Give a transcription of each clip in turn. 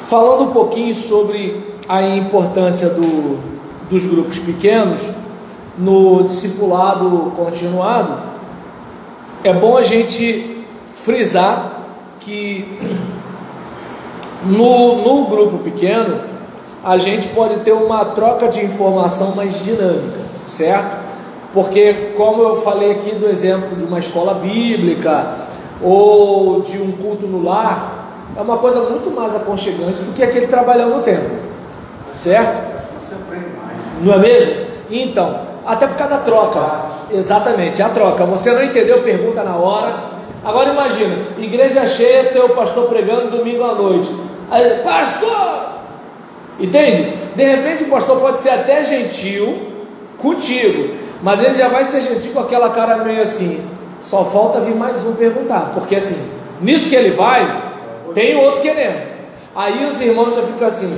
falando um pouquinho sobre a importância dos grupos pequenos no discipulado continuado, é bom a gente frisar que no grupo pequeno a gente pode ter uma troca de informação mais dinâmica, certo? Porque, como eu falei aqui do exemplo de uma escola bíblica ou de um culto no lar, é uma coisa muito mais aconchegante do que aquele trabalhando no templo, certo? Não é mesmo? Então, até por causa da troca, exatamente, a troca. Você não entendeu, pergunta na hora. Agora imagina, igreja cheia, teu pastor pregando domingo à noite. Aí, pastor! Entende? De repente o pastor pode ser até gentil contigo, mas ele já vai ser gentil com aquela cara meio assim, só falta vir mais um perguntar, porque assim, nisso que ele vai, tem outro querendo. Aí os irmãos já ficam assim,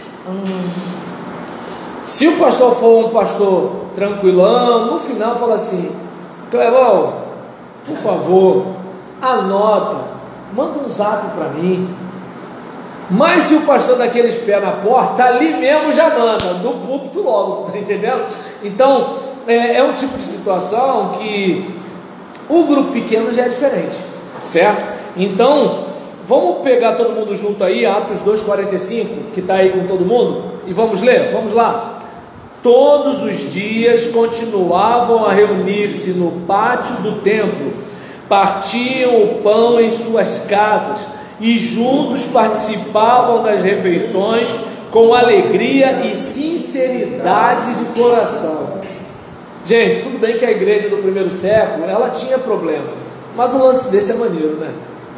se o pastor for um pastor tranquilão, no final fala assim, Clebão, por favor, anota, manda um zap para mim. Mas se o pastor daqueles pés na porta, ali mesmo já manda, do púlpito logo, tu tá entendendo? Então, é um tipo de situação que o grupo pequeno já é diferente, certo? Então, vamos pegar todo mundo junto aí, Atos 2,45, que está aí com todo mundo, e vamos ler, vamos lá. Todos os dias continuavam a reunir-se no pátio do templo, partiam o pão em suas casas, e juntos participavam das refeições com alegria e sinceridade de coração. Gente, tudo bem que a igreja do primeiro século, ela tinha problema, mas um lance desse é maneiro, né?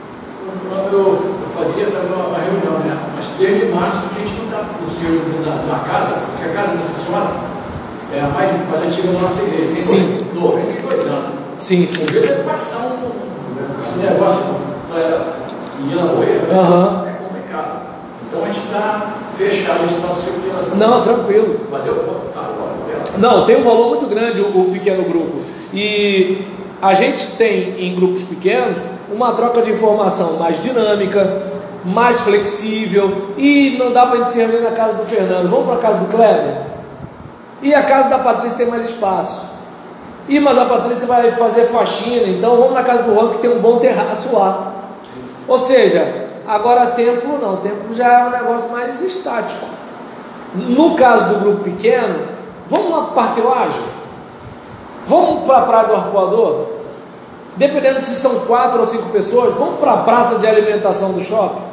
Eu fazia uma reunião, né? Mas desde março a gente não está possível na casa, porque a casa dessa senhora é a mais antiga da nossa igreja, tem 92 anos. Sim, sim. Eu devo passar um negócio para ir na boia, é complicado. Então a gente está fechado esse nosso circulação. Não, tranquilo. Mas eu tá agora. Não, tem um valor muito grande o pequeno grupo. E a gente tem em grupos pequenos uma troca de informação mais dinâmica, mais flexível. E não dá para a gente se reunir na casa do Fernando. Vamos para a casa do Kleber? E a casa da Patrícia tem mais espaço. Mas a Patrícia vai fazer faxina, então vamos na casa do Juan que tem um bom terraço lá. Ou seja, agora templo não, templo já é um negócio mais estático. No caso do grupo pequeno, vamos lá para o Parque Laje? Vamos para a Praia do Arpoador? Dependendo se são 4 ou 5 pessoas, vamos para a praça de alimentação do shopping?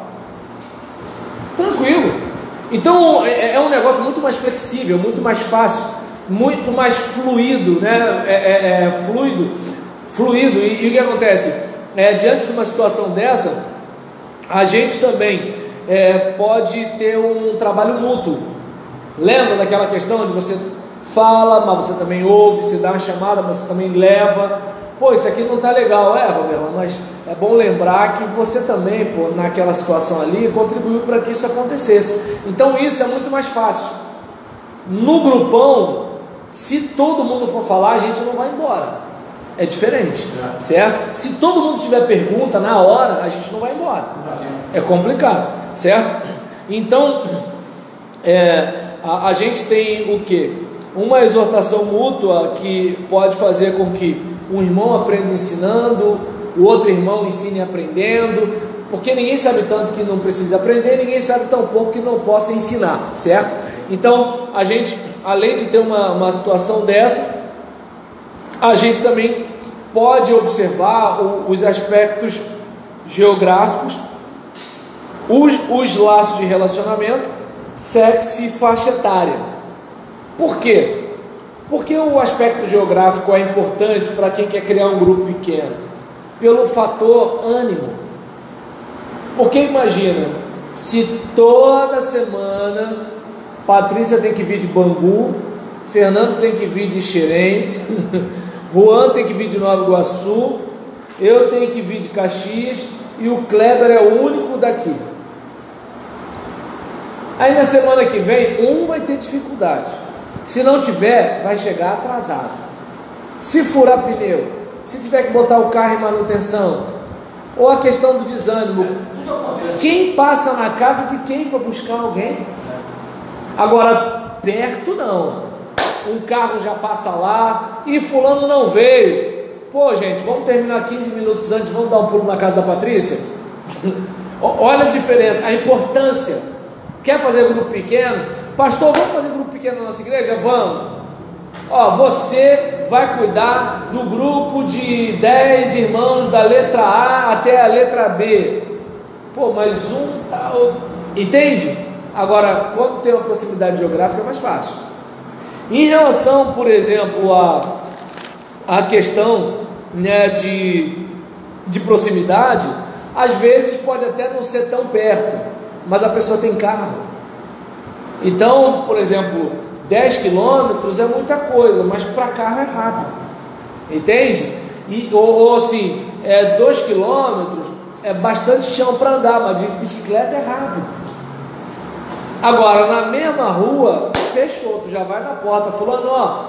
Tranquilo. Então é um negócio muito mais flexível, muito mais fácil, muito mais fluido, né? Fluido. E o que acontece? Diante de uma situação dessa, a gente também pode ter um trabalho mútuo. Lembra daquela questão de você fala, mas você também ouve, você dá uma chamada, mas você também leva. Pô, isso aqui não está legal, Roberto, mas é bom lembrar que você também, pô, naquela situação ali, contribuiu para que isso acontecesse. Então isso é muito mais fácil. No grupão, se todo mundo for falar, a gente não vai embora. É diferente, certo? Se todo mundo tiver pergunta na hora, a gente não vai embora. É complicado, certo? Então, a gente tem o quê? Uma exortação mútua que pode fazer com que um irmão aprenda ensinando, o outro irmão ensine aprendendo, porque ninguém sabe tanto que não precisa aprender, ninguém sabe tão pouco que não possa ensinar, certo? Então, a gente, além de ter uma situação dessa, a gente também pode observar os aspectos geográficos, os laços de relacionamento, sexo e faixa etária. Por quê? Porque o aspecto geográfico é importante para quem quer criar um grupo pequeno? Pelo fator ânimo. Porque imagina, se toda semana Patrícia tem que vir de Bangu, Fernando tem que vir de Xerém, Juan tem que vir de Nova Iguaçu, eu tenho que vir de Caxias e o Kleber é o único daqui. Aí na semana que vem, um vai ter dificuldade. Se não tiver, vai chegar atrasado. Se furar pneu, se tiver que botar o carro em manutenção, ou a questão do desânimo. Tudo acontece. Quem passa na casa de quem para buscar alguém? Agora, perto não. Um carro já passa lá e fulano não veio. Pô, gente, vamos terminar 15 minutos antes, vamos dar um pulo na casa da Patrícia? Olha a diferença, a importância. Quer fazer grupo pequeno? Pastor, vamos fazer grupo pequeno na nossa igreja? Vamos. Ó, você vai cuidar do grupo de 10 irmãos da letra A até a letra B. Pô, mas um tal... Entende? Agora, quando tem uma proximidade geográfica é mais fácil. Em relação, por exemplo, a questão, né, de proximidade, às vezes pode até não ser tão perto, mas a pessoa tem carro. Então, por exemplo, 10 quilômetros é muita coisa, mas para carro é rápido, entende? Ou assim, 2 quilômetros é bastante chão para andar, mas de bicicleta é rápido. Agora, na mesma rua, fechou, tu já vai na porta, falando, ó,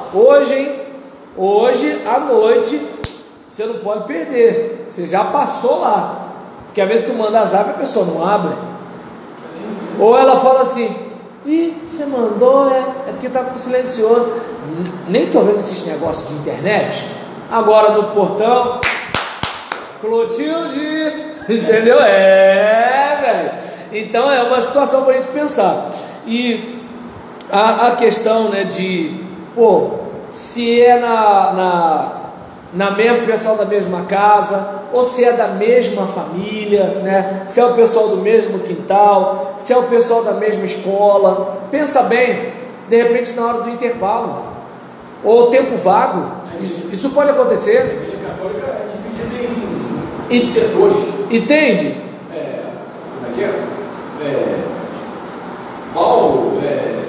hoje à noite, você não pode perder, você já passou lá, porque às vezes tu manda zap, a pessoa não abre, ou ela fala assim, ih, você mandou, é porque tá muito silencioso, nem tô vendo esses negócios de internet, agora no portão, Clotilde, entendeu? Velho. Então é uma situação para a gente pensar. E a questão, né, de, pô, se é na mesma pessoal da mesma casa, ou se é da mesma família, né? Se é o pessoal do mesmo quintal, se é o pessoal da mesma escola. Pensa bem, de repente na hora do intervalo, ou tempo vago, isso pode acontecer. A igreja católica é dividida em setores. Entende? Como é que é? Paulo,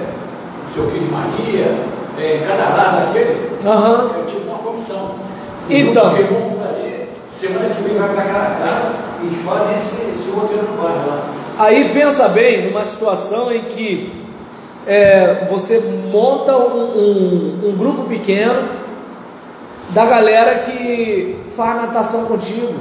o seu filho de Maria, cada lado daquele, é tipo uma comissão. Então, ali, semana que vem vai para cada casa e fazem esse roteiro no bairro lá. Aí pensa bem numa situação em que você monta um grupo pequeno da galera que faz natação contigo.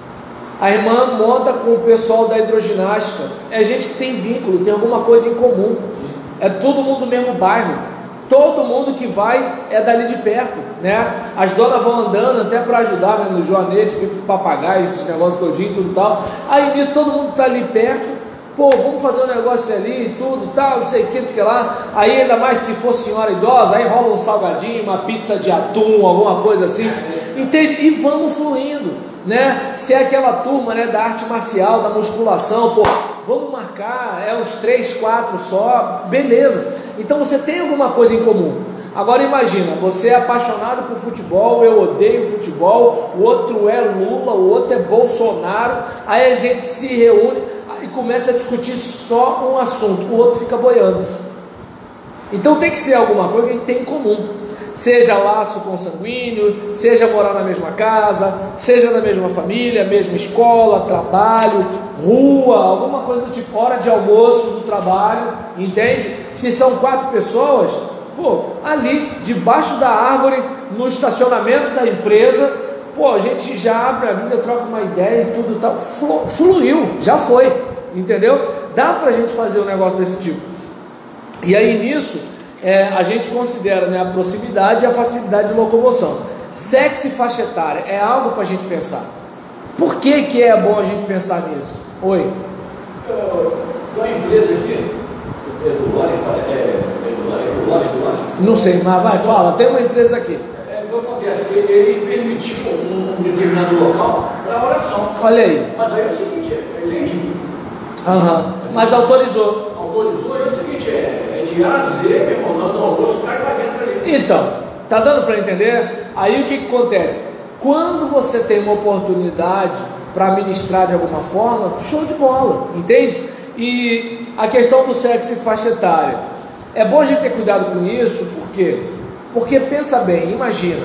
A irmã monta com o pessoal da hidroginástica. É gente que tem vínculo, tem alguma coisa em comum. É todo mundo do mesmo bairro. Todo mundo que vai é dali de perto, né? As donas vão andando até para ajudar, né? No joanete, bico de papagaio, esses negócios todinho, tudo tal. Aí nisso todo mundo está ali perto. Pô, vamos fazer um negócio ali, tudo, tal, não sei o que lá. Aí ainda mais se for senhora idosa, aí rola um salgadinho, uma pizza de atum, alguma coisa assim. Entende? E vamos fluindo, né? Se é aquela turma, né, da arte marcial, da musculação, pô, vamos marcar, uns 3, 4 só, beleza. Então você tem alguma coisa em comum. Agora imagina, você é apaixonado por futebol, eu odeio futebol, o outro é Lula, o outro é Bolsonaro, aí a gente se reúne e começa a discutir só um assunto, o outro fica boiando. Então tem que ser alguma coisa que a gente tem em comum, seja laço consanguíneo, seja morar na mesma casa, seja na mesma família, mesma escola, trabalho, rua, alguma coisa do tipo, hora de almoço do trabalho, entende? Se são 4 pessoas, pô, ali, debaixo da árvore, no estacionamento da empresa, pô, a gente já abre a Bíblia, troca uma ideia e tudo tal, fluiu, já foi, entendeu? Dá pra gente fazer um negócio desse tipo. E aí nisso, a gente considera, né, a proximidade e a facilidade de locomoção. Sexo e faixa etária é algo para a gente pensar. Por que é bom a gente pensar nisso? Oi? Tem uma empresa aqui, Não sei, mas vai, fala, tem uma empresa aqui. Então acontece, ele permitiu um determinado local para oração. Olha aí. Mas aí é o seguinte, ele é limpo. Mas autorizou. Autorizou, é o seguinte, de A a Z, meu irmão, não almoço, vai para dentro ali. Então, tá dando para entender? Aí o que acontece? Quando você tem uma oportunidade para ministrar de alguma forma, show de bola, entende? E a questão do sexo e faixa etária, é bom a gente ter cuidado com isso, por quê? Porque pensa bem, imagina,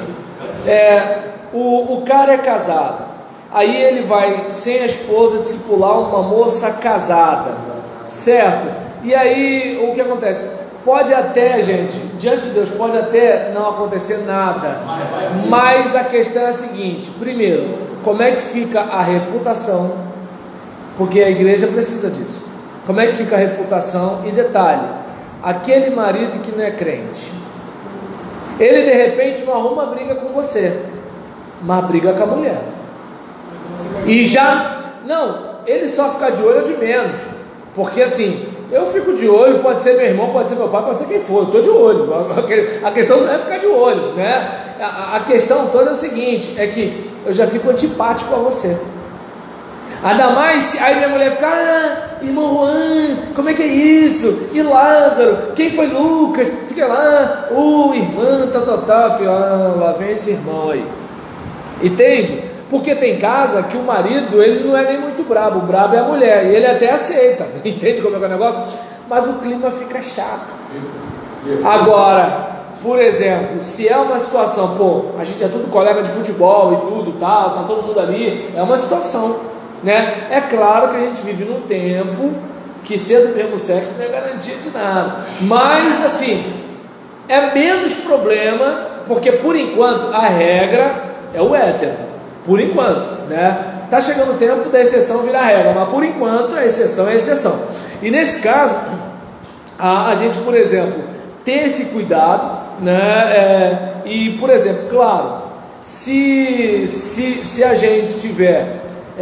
o cara é casado, aí ele vai sem a esposa discipular uma moça casada, certo? E aí o que acontece? Pode até, gente, diante de Deus, pode até não acontecer nada, mas a questão é a seguinte: primeiro, como é que fica a reputação? porque a igreja precisa disso. Como é que fica a reputação? E detalhe, aquele marido que não é crente, ele de repente não arruma briga com você, mas briga com a mulher, e já, não, ele só fica de olho de menos, porque assim, eu fico de olho, pode ser meu irmão, pode ser meu pai, pode ser quem for, eu estou de olho, a questão não é ficar de olho, né? A questão toda é o seguinte, é que eu já fico antipático a você. Ainda mais, aí minha mulher fica, irmão Juan, como é que é isso? E Lázaro, quem foi Lucas? Sei que lá, irmã, filho, lá vem esse irmão aí. Entende? Porque tem casa que o marido, ele não é nem muito brabo, o brabo é a mulher, e ele até aceita, entende como é que é o negócio? Mas o clima fica chato. Agora, por exemplo, se é uma situação, a gente é tudo colega de futebol e tudo, tal, tá todo mundo ali, é uma situação, né? É claro que a gente vive num tempo que ser do mesmo sexo não é garantia de nada, mas assim, é menos problema, porque por enquanto a regra é o hétero. Por enquanto, né? Tá chegando o tempo da exceção virar regra, mas por enquanto a exceção é exceção. E nesse caso, a gente, por exemplo, ter esse cuidado, né? E, por exemplo, claro, se a gente tiver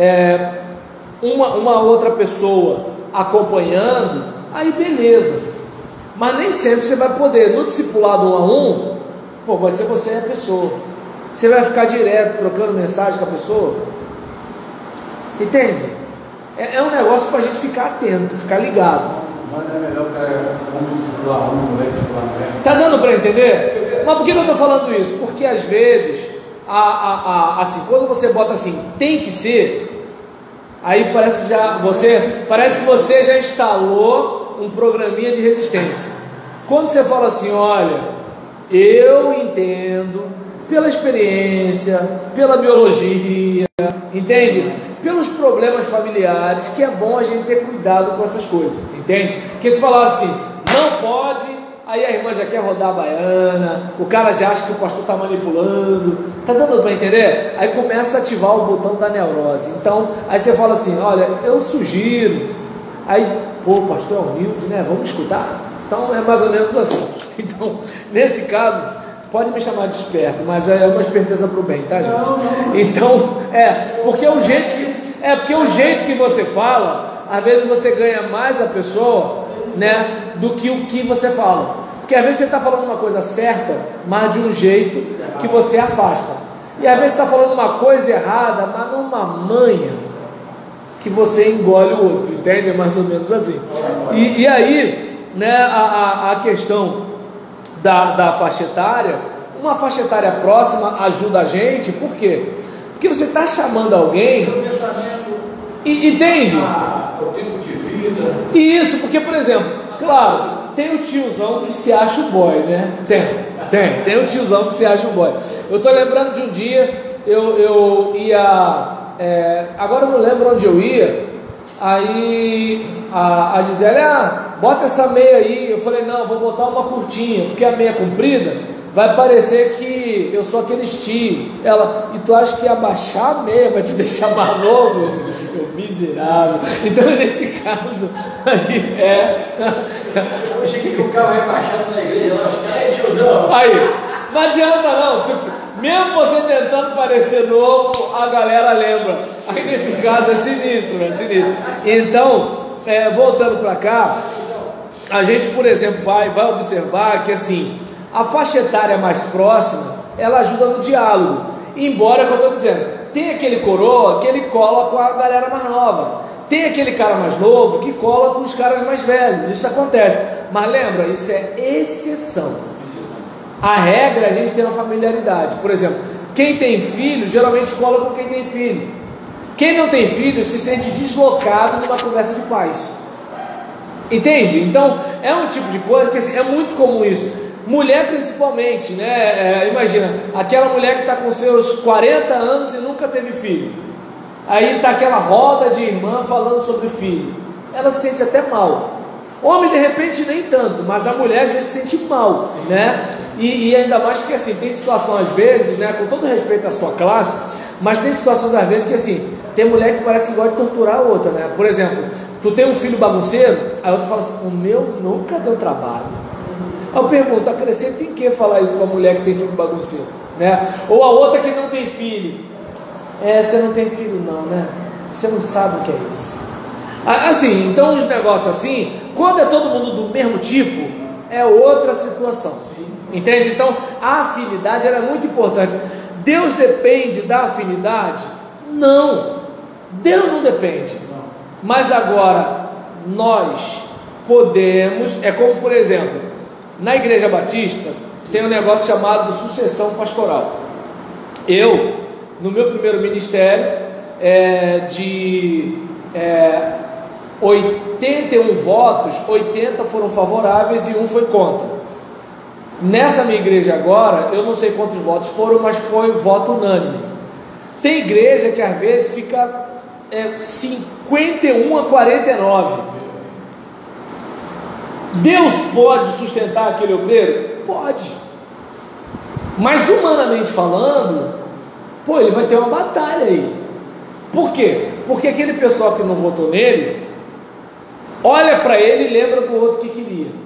uma outra pessoa acompanhando, aí beleza. Mas nem sempre você vai poder, no discipulado 1 a 1, vai ser você a pessoa. Você vai ficar direto trocando mensagem com a pessoa? Entende? É um negócio para a gente ficar atento, ficar ligado. Mas não é melhor o cara discipular mulher discipular mulher? Tá dando para entender? Mas por que eu estou falando isso? Porque às vezes, assim, quando você bota assim, tem que ser, aí parece que você já instalou um programinha de resistência. Quando você fala assim, olha, eu entendo pela experiência, pela biologia, entende? Pelos problemas familiares, que é bom a gente ter cuidado com essas coisas, entende? Porque se falar assim, não pode, aí a irmã já quer rodar a baiana, o cara já acha que o pastor está manipulando, tá dando para entender? Aí começa a ativar o botão da neurose. Então, aí você fala assim, olha, eu sugiro, aí, o pastor é humilde, né? Vamos escutar? Então é mais ou menos assim. Então, nesse caso, pode me chamar de esperto, mas é uma esperteza para o bem, tá, gente? Então, porque o jeito que você fala, às vezes você ganha mais a pessoa, né, do que o que você fala. Porque às vezes você está falando uma coisa certa, mas de um jeito que você afasta. E às vezes você está falando uma coisa errada, mas numa manha que você engole o outro, entende? É mais ou menos assim. E aí, né, a questão da faixa etária, uma faixa etária próxima ajuda a gente, por quê? Porque você está chamando alguém, entende? O tipo de vida. Isso, porque, por exemplo, claro, tem o tiozão que se acha o boy, né? Tem o tiozão que se acha o boy. Eu estou lembrando de um dia, eu ia, agora eu não lembro onde eu ia, aí a Gisele, bota essa meia aí. Eu falei, não, vou botar uma curtinha, porque a meia comprida vai parecer que eu sou aquele tio. Ela, e tu acha que abaixar a meia vai te deixar mais novo? Eu, miserável. Então nesse caso aí eu achei que o carro ia baixando na igreja, tiozão. Aí, não adianta não, mesmo você tentando parecer novo, a galera lembra. Aí nesse caso é sinistro, né? Sinistro. Então, voltando para cá, a gente, por exemplo, vai observar que assim, a faixa etária mais próxima, ela ajuda no diálogo. Embora, como eu estou dizendo, tem aquele coroa que ele cola com a galera mais nova, tem aquele cara mais novo que cola com os caras mais velhos. Isso acontece, mas lembra, isso é exceção. A regra, a gente tem uma familiaridade. Por exemplo, quem tem filho geralmente cola com quem tem filho. Quem não tem filho se sente deslocado numa conversa de pais. Entende? Então é um tipo de coisa que assim, é muito comum isso. Mulher principalmente, né? Imagina, aquela mulher que está com seus 40 anos e nunca teve filho. Aí está aquela roda de irmã falando sobre filho. Ela se sente até mal. Homem de repente nem tanto, mas a mulher às vezes se sente mal, né? E ainda mais porque assim, tem situação às vezes, né? Com todo respeito à sua classe, mas tem situações às vezes que assim, Tem mulher que parece que gosta de torturar a outra, né? Por exemplo, tu tem um filho bagunceiro, aí a outra fala assim, o meu nunca deu trabalho. Aí eu pergunto, acrescenta em que falar isso para a mulher que tem filho bagunceiro, né? Ou a outra que não tem filho. Você não tem filho não, né? Você não sabe o que é isso. Assim, então os negócios assim, quando é todo mundo do mesmo tipo, é outra situação. Entende? Então a afinidade era muito importante. Deus depende da afinidade? Não, Deus não depende. Mas agora nós podemos, é como por exemplo, na Igreja Batista tem um negócio chamado sucessão pastoral. Eu, no meu primeiro ministério, de 81 votos, 80 foram favoráveis e 1 foi contra. Nessa minha igreja agora, eu não sei quantos votos foram, mas foi voto unânime. Tem igreja que às vezes fica 51 a 49. Deus pode sustentar aquele obreiro? Pode. Mas humanamente falando, ele vai ter uma batalha aí. Por quê? Porque aquele pessoal que não votou nele, olha para ele e lembra do outro que queria.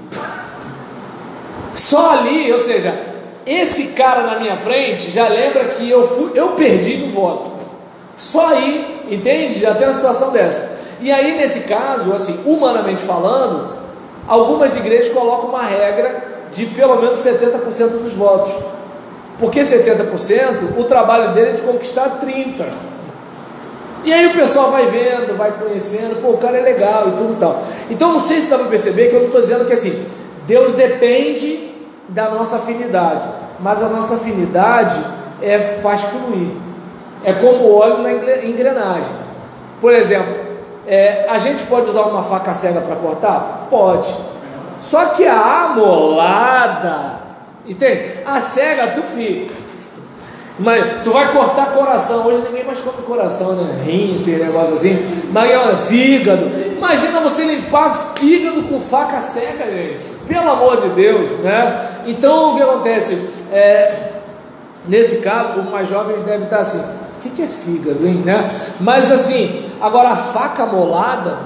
Só ali, ou seja, esse cara na minha frente já lembra que eu perdi no voto. Só aí, entende? Já tem uma situação dessa. E aí nesse caso, assim, humanamente falando, algumas igrejas colocam uma regra de pelo menos 70% dos votos. Porque 70%, o trabalho dele é de conquistar 30%. E aí o pessoal vai vendo, vai conhecendo, o cara é legal e tudo e tal. Então não sei se dá para perceber que eu não estou dizendo que assim, Deus depende da nossa afinidade, mas a nossa afinidade faz fluir. É como óleo na engrenagem. Por exemplo, a gente pode usar uma faca cega para cortar? Pode. Só que a amolada, entende? A cega tu fica. Mas tu vai cortar coração. Hoje ninguém mais come coração, né? Rim, esse negócio assim. Mas olha, fígado. Imagina você limpar fígado com faca cega, gente. Pelo amor de Deus, né? Então o que acontece? Nesse caso, os mais jovens devem estar assim: o que é fígado, hein? Né? Mas assim, agora a faca molada,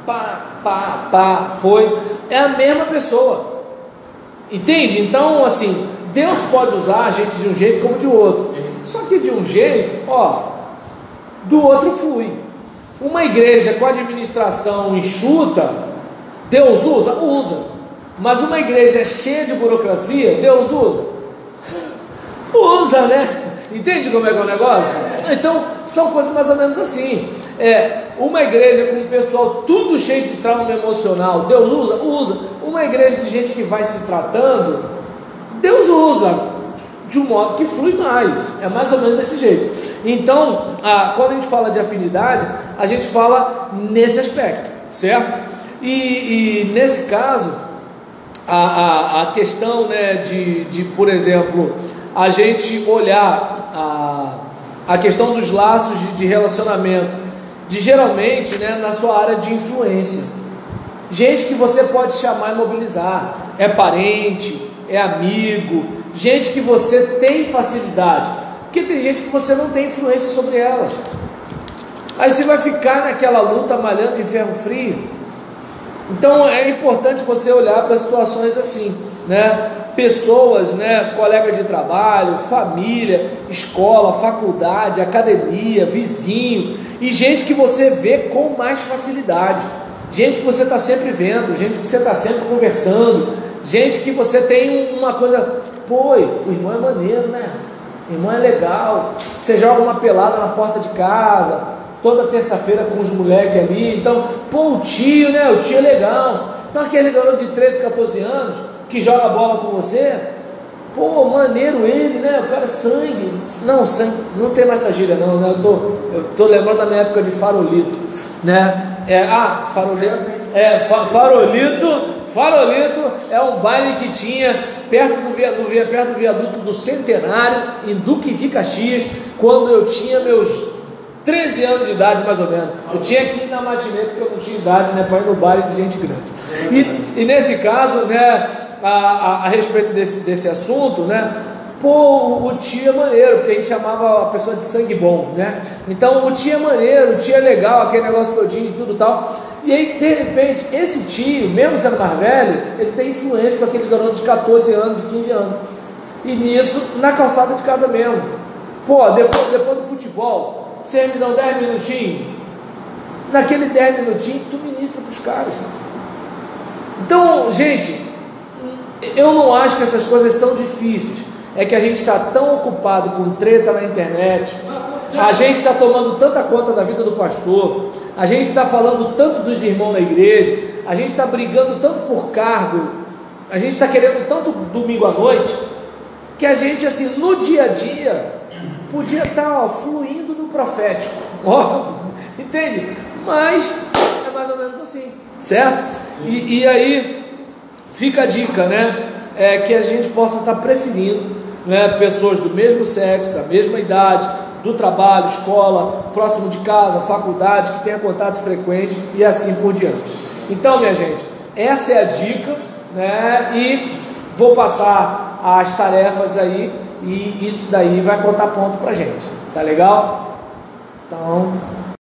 é a mesma pessoa. Entende? Então, assim, Deus pode usar a gente de um jeito como de outro. Só que de um jeito, do outro flui. Uma igreja com administração enxuta, Deus usa? Usa. Mas uma igreja cheia de burocracia, Deus usa? Usa, né? Entende como é que é o negócio? Então, são coisas mais ou menos assim. Uma igreja com o pessoal tudo cheio de trauma emocional, Deus usa? Usa. Uma igreja de gente que vai se tratando, Deus usa de um modo que flui mais. É mais ou menos desse jeito. Então, quando a gente fala de afinidade, a gente fala nesse aspecto, certo? E nesse caso, a questão, né, de por exemplo, a gente olhar a questão dos laços de relacionamento, de geralmente, né, na sua área de influência, gente que você pode chamar e mobilizar, é parente, é amigo, gente que você tem facilidade, porque tem gente que você não tem influência sobre elas. Aí você vai ficar naquela luta malhando em ferro frio. Então é importante você olhar para situações assim, né? Pessoas, né? Colegas de trabalho, família, escola, faculdade, academia, vizinho, e gente que você vê com mais facilidade, gente que você está sempre vendo, gente que você está sempre conversando, gente que você tem uma coisa, o irmão é maneiro, né? O irmão é legal, você joga uma pelada na porta de casa, toda terça-feira com os moleques ali, então, o tio, né? O tio é legal. Então aquele garoto de 13, 14 anos, que joga bola com você, maneiro ele, né? O cara é sangue. Não, sangue, não tem mais essa gíria não, né? Eu tô lembrando da minha época de farolito, né? Farolito é um baile que tinha perto do viaduto do Centenário, em Duque de Caxias, quando eu tinha meus 13 anos de idade, mais ou menos. Eu tinha que ir na matinê porque eu não tinha idade, né, para ir no baile de gente grande. E nesse caso, né, a respeito desse assunto, né, Pô, o tio é maneiro, porque a gente chamava a pessoa de sangue bom, né? Então o tio é maneiro, o tio é legal, aquele negócio todinho e tudo tal. E aí, de repente, esse tio, mesmo sendo mais velho, ele tem influência com aqueles garotos de 14 anos, de 15 anos. E nisso, na calçada de casa mesmo. Pô, depois do futebol, vocês me dão 10 minutinhos. Naquele 10 minutinhos, tu ministra para os caras. Então, gente, eu não acho que essas coisas são difíceis. É que a gente está tão ocupado com treta na internet, a gente está tomando tanta conta da vida do pastor, a gente está falando tanto dos irmãos na igreja, a gente está brigando tanto por cargo, a gente está querendo tanto domingo à noite, que a gente, assim, no dia a dia, podia estar fluindo no profético, entende? Mas é mais ou menos assim, certo? E aí fica a dica, né? Que a gente possa estar preferindo, né, pessoas do mesmo sexo, da mesma idade, do trabalho, escola, próximo de casa, faculdade, que tenha contato frequente e assim por diante. Então, minha gente, essa é a dica, né? E vou passar as tarefas aí, e isso daí vai contar ponto pra gente, tá legal? Então